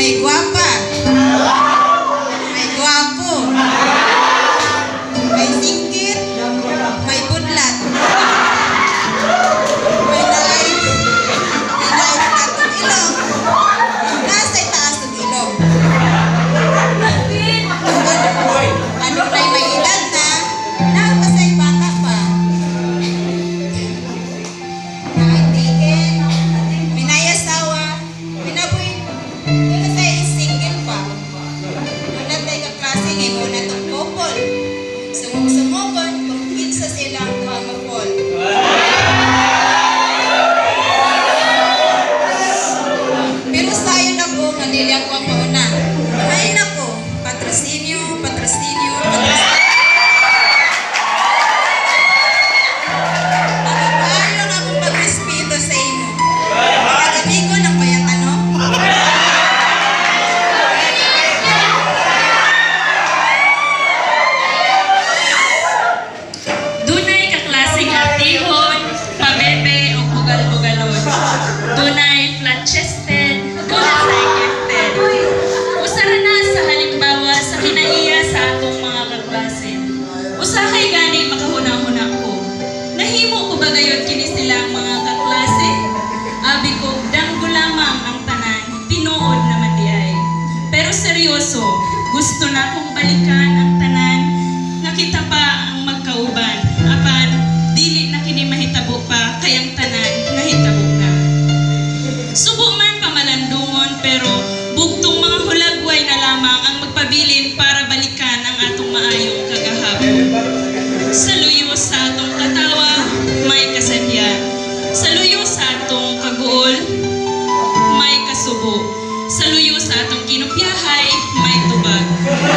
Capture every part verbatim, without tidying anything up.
May gwapa. May gwapo. May singkit. May budlat. May live. May live katong ilong. Nasa itaas ng ilong. Ano na may edad na, nakapasay bata pa. Nakatikin. Minayasawa. Minaboy. Wala tayo single pa. Wala tayo kaklase ngayon. Wala itong couple. Sumug-sumugon kung kinsa silang mamapol. Pero sayo na po, nandili ako ang mauna. Ay na po, patrocinio, patrocinio, patrocinio. Nakapahal lang akong mag-respeto sa inyo. Nagamigo ng bayang ano? Dunay kaklaseng atihon, pabebe o bugal-bugalon. Dunay flat-chested, dunay gifted. Usara na sa halimbawa sa kinaiya sa atong mga kaklase. Usahay gani makahuna-huna ko. Nahimo ko ba gayon kini silang mga kaklase? Abi ko, danggo lamang ang tanan, tinuod naman di ay. Pero seryoso, gusto na kong balikan ang tanan, nga kita pa ang magkauban. Apan, dili na kini mahitabo pa, kayang tanan, nahitabo na. Subo man pamalandungon, pero bugtong mga hulagway na lamang ang magpabilin para balikan ang atong maayong kagahapon. Sa luyo sa atong katawa, may kasadya. Sa luyo sa atong kaguol, may kasubo. Sa luyo sa atong kinupyahay, may tubag.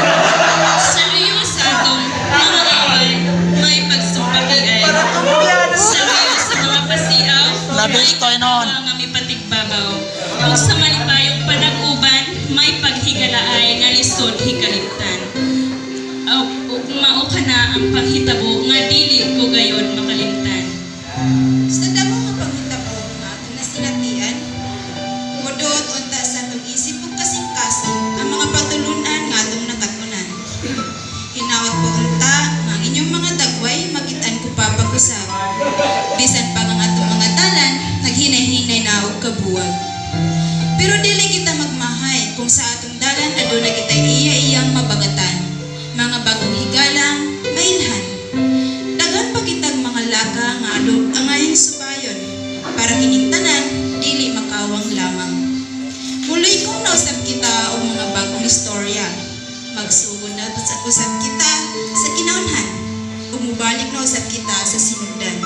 Sa luyo sa atong mga away, may pagsumpagiay. Sa luyo sa mga pasiaw, may katawa nga may patigbabaw. Ug sa malipayong panag-uban, may paghigalaay nga lisod hikalimtan. Ug mao kana ang panghitabo nga dili ko gayon makalimtan. Sa damo nga panghitabo nga atong nasinatian, mudot unta sa atong isip ug kasing-kasing ang mga patulunan nga atong nakatunan. Hinawat po unta nga ang inyong mga dagway magitan ko pa pag-usap. Bisan pa ang atong mga dalan naghinay-hinay na og kabuwag. Pero dili kita magmahay kung sa atong dalan aduna kita iya-iyang mabagatan. Mga bagong higalang mailhan. Dagan pa kitag mga laka nga adog ang ayong subayon para kining tanan dili makawang lamang. Muloy kung nausap kita og mga bagong istorya. Magsugod na sa usap kita sa kinaunhan. Ug mubalik na usap kita sa sinugdan.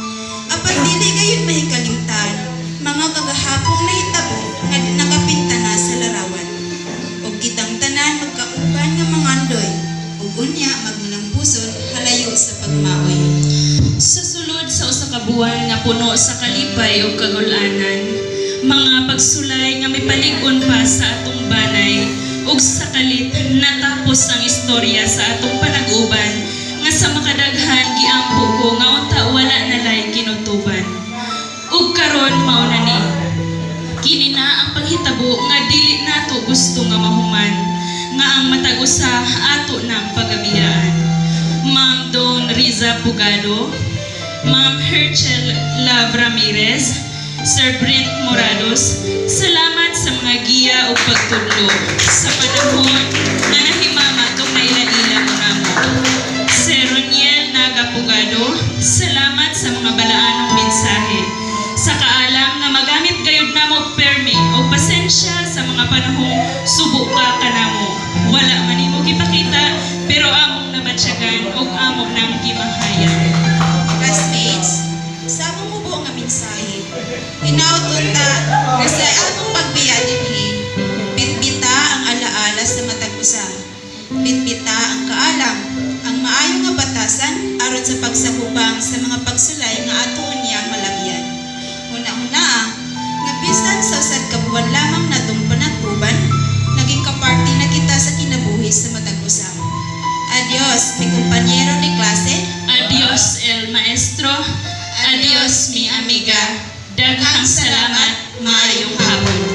Apan dili gayon mahikalimtan mga kagahapong nahitabo nga nakapinta na sa larawan. Ug kitang tanan magkauban nga mga andoy. Ug unya magminampuson halayo sa pagmaoy. Sa sulod sa usa ka buwan nga puno sa kalipay ug kagul-anan, mga pagsulay nga may palig-on pa sa atong banay, ug sa kalit natapos ang istorya sa atong panag-uban, nga sa makadaghan giampo ko nga unta wala nalay kinutuban. Ug karon mao na ni. Kini na ang paghitabo nga dili nato gusto nga mahuman, nga ang matag usa ato nang pagabiyaan. Ma'am Don Riza Pugado, Ma'am Herchel Lav Ramirez, Sir Brent Morados, salamat sa mga giya o pagtudlo sa panahon na nahimama itong naila-ila mo namo. Sir Roniel Naga Pugado, salamat sa mga balaanong mensahe. Sa kaalam na magamit gayud namo permi o pasensya sa mga panahong subo ka kanamo. Wala man nimo gipakita pero among nabatsyagan o among nang gimahayan. Classmates, sa among mubo nga mensahe, hinaut unta nga sa among pagbiya dinhi, bitbita ang alaala sa matag usa. Bitbita ang kaalam, ang maayo nga batasan aron sa pagsakupang sa mga pagsulay nga ato niyang malabyan. Una-una nga bisan sa usad ka buwan lamang natong panag-uban, naging kaparty na kita sa kinabuhi sa matag usa. Adios, mi kumpanyero de klase. Adios, el maestro. Adios, mi amiga. Daghang salamat, maayong hapon.